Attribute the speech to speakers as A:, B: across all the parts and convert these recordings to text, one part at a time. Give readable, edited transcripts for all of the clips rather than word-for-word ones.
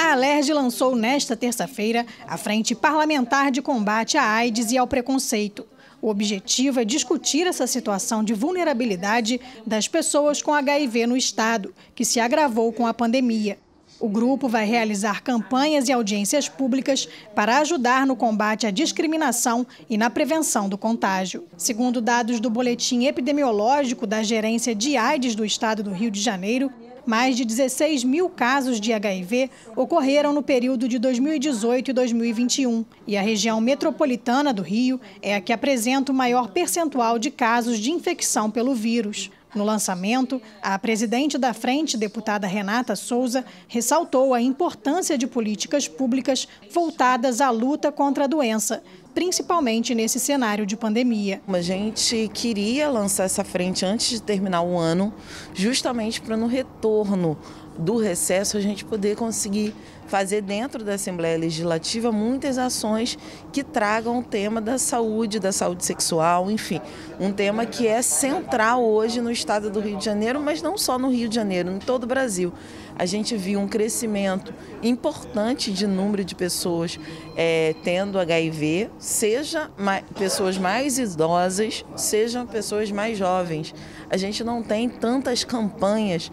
A: A Alerj lançou nesta terça-feira a Frente Parlamentar de Combate à AIDS e ao Preconceito. O objetivo é discutir essa situação de vulnerabilidade das pessoas com HIV no estado, que se agravou com a pandemia. O grupo vai realizar campanhas e audiências públicas para ajudar no combate à discriminação e na prevenção do contágio. Segundo dados do boletim epidemiológico da Gerência de AIDS do estado do Rio de Janeiro, mais de 16 mil casos de HIV ocorreram no período de 2018 e 2021. E a região metropolitana do Rio é a que apresenta o maior percentual de casos de infecção pelo vírus. No lançamento, a presidente da frente, deputada Renata Souza, ressaltou a importância de políticas públicas voltadas à luta contra a doença, principalmente nesse cenário de pandemia.
B: A gente queria lançar essa frente antes de terminar o ano, justamente para no retorno do recesso a gente poder conseguir fazer dentro da Assembleia Legislativa muitas ações que tragam o tema da saúde sexual, enfim, um tema que é central hoje no estado do Rio de Janeiro, mas não só no Rio de Janeiro, em todo o Brasil. A gente viu um crescimento importante de número de pessoas tendo HIV, seja pessoas mais idosas, sejam pessoas mais jovens. A gente não tem tantas campanhas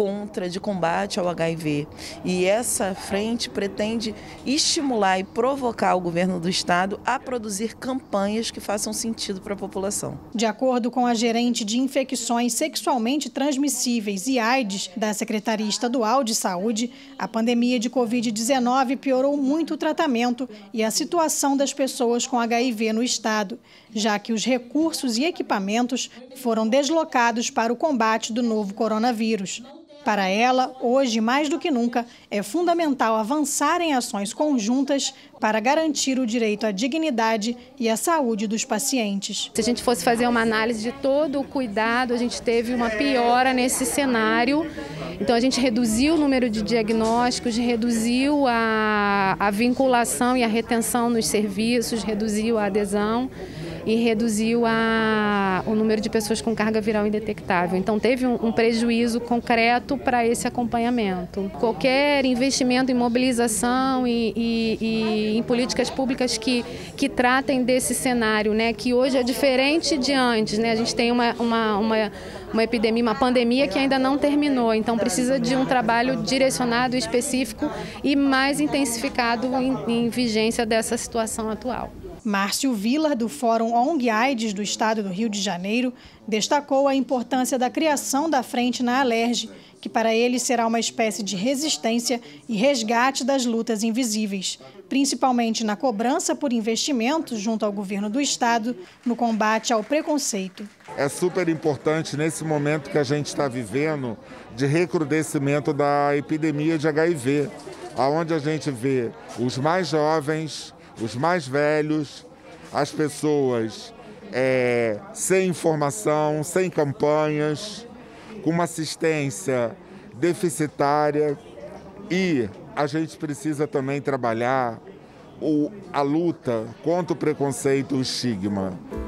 B: de combate ao HIV. E essa frente pretende estimular e provocar o governo do estado a produzir campanhas que façam sentido para a população.
A: De acordo com a gerente de infecções sexualmente transmissíveis e AIDS da Secretaria Estadual de Saúde, a pandemia de Covid-19 piorou muito o tratamento e a situação das pessoas com HIV no estado, já que os recursos e equipamentos foram deslocados para o combate do novo coronavírus. Para ela, hoje, mais do que nunca, é fundamental avançar em ações conjuntas para garantir o direito à dignidade e à saúde dos pacientes.
C: Se a gente fosse fazer uma análise de todo o cuidado, a gente teve uma piora nesse cenário. Então, a gente reduziu o número de diagnósticos, reduziu a vinculação e a retenção nos serviços, reduziu a adesão e reduziu o número de pessoas com carga viral indetectável. Então, teve um prejuízo concreto para esse acompanhamento. Qualquer investimento em mobilização e em políticas públicas que tratem desse cenário, né, que hoje é diferente de antes, né? A gente tem uma epidemia, uma pandemia que ainda não terminou, então precisa de um trabalho direcionado, específico e mais intensificado em vigência dessa situação atual.
A: Márcio Vilar, do Fórum ONG AIDS do estado do Rio de Janeiro, destacou a importância da criação da frente na Alerj, que para ele será uma espécie de resistência e resgate das lutas invisíveis, principalmente na cobrança por investimentos junto ao governo do estado no combate ao preconceito.
D: É super importante nesse momento que a gente está vivendo de recrudescimento da epidemia de HIV, onde a gente vê os mais jovens, os mais velhos, as pessoas sem informação, sem campanhas, com uma assistência deficitária, e a gente precisa também trabalhar a luta contra o preconceito e o estigma.